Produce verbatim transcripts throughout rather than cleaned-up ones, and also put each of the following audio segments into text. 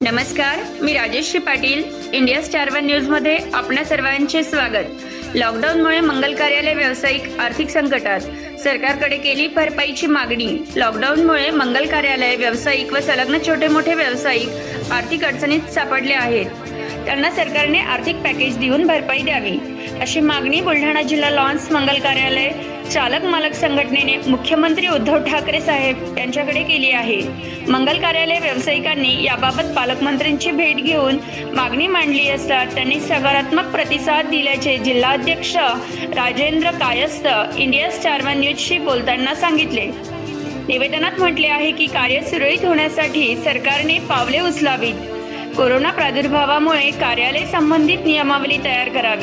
नमस्कार, मी Rajashree Patil. India Star One News मध्ये आपणा सर्वांचे स्वागत. लॉकडाऊनमुळे मंगल कार्यालय व्यावसायिक आर्थिक संकटात, सरकारकडे केली भरपाईची मागणी. लॉकडाऊनमुळे मंगल कार्यालय व्यावसायिक व संलग्न छोटे मोठे व्यावसायिक आर्थिक अडचणीत सापडले आहेत. त्यांना सरकारने आर्थिक पॅकेज देऊन भरपाई द्यावी अशी मागणी बुलढाणा जिल्हा लॉन्स मंगल कार्यालय चालक मालक संघटनेने मुख्यमंत्री उद्धव ठाकरे साहेब यांच्याकडे केली आहे. मंगल कार्यालय व्यावसायिकांनी याबाबत पालकमंत्र्यांची भेट घेऊन मागणी मांडली असता त्यांनी सकारात्मक प्रतिसाद दिल्याचे जिल्हाध्यक्ष Rajendra Kayastha India Star One न्यूजशी बोलताना सांगितले. निवेदनात म्हटले आहे की कार्य सुरळीत होण्यासाठी सरकारने पावले उचलावीत. कोरोना प्रादुर्भावामुळे कार्यालय संबंधित नियमावली तयार करावी.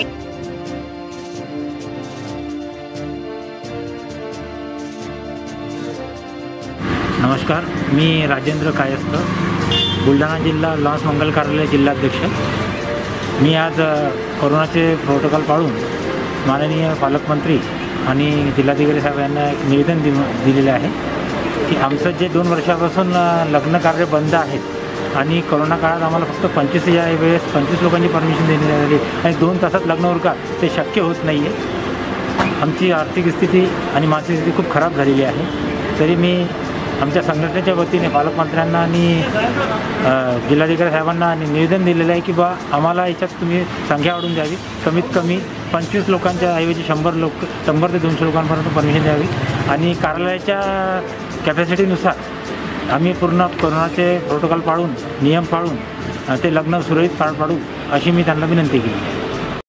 नमस्कार, मी राजेंद्र कायस्थ, बुलढाणा जिल्हा लॉन्स मंगल कार्यालय जिल्हाध्यक्ष. मी आज कोरोनाचे प्रोटोकॉल पाळून माननीय पालकमंत्री आणि जिल्हाधिकारी साहेब यांना एक निवेदन दि दिलेले आहे की आमचं जे दोन वर्षापासून लग्न कार्य बंद आहेत आणि कोरोना काळात आम्हाला फक्त पंचवीस या वेळेस पंचवीस लोकांची परमिशन देण्यात आली आणि दोन तासात लग्न उरकाल ते शक्य होत नाही आहे. आमची आर्थिक स्थिती आणि मानसिक स्थिती खूप खराब झालेली आहे. तरी मी आमच्या संघटनेच्या वतीने पालकमंत्र्यांना आणि जिल्हाधिकारी साहेबांना आणि निवेदन दिलेलं आहे की बा आम्हाला याच्यात तुम्ही संख्या वाढवून द्यावी. कमीत कमी पंचवीस लोकांच्या ऐवजी शंभर लोक शंभर ते दोनशे लोकांपर्यंत परमिशन द्यावी आणि कार्यालयाच्या कॅपॅसिटीनुसार आम्ही पूर्ण कोरोनाचे प्रोटोकॉल पाळून नियम पाळून ते लग्न सुरळीत पार पाडू अशी मी त्यांना विनंती केली.